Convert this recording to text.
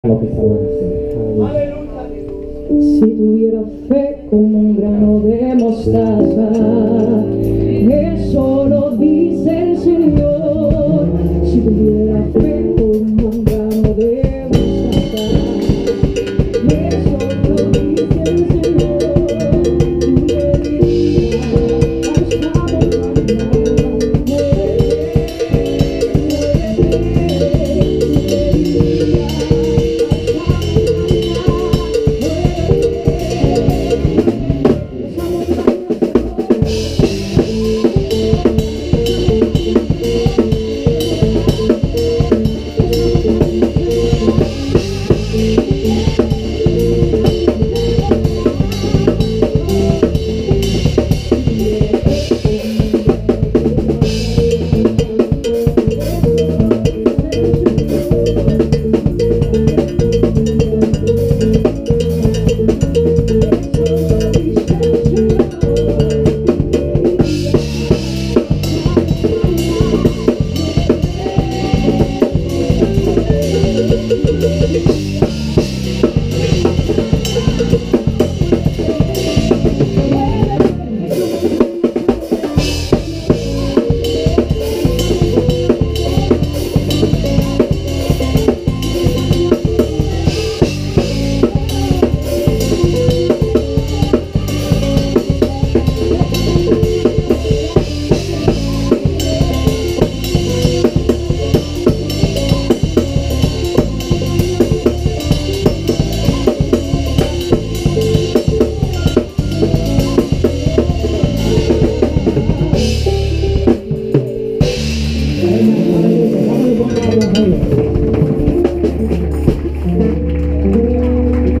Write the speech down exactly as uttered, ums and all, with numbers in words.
lo que se va a hacer. Si tuviera fe como un grano de mostaza, eso lo dice el Señor. Si tuviera fe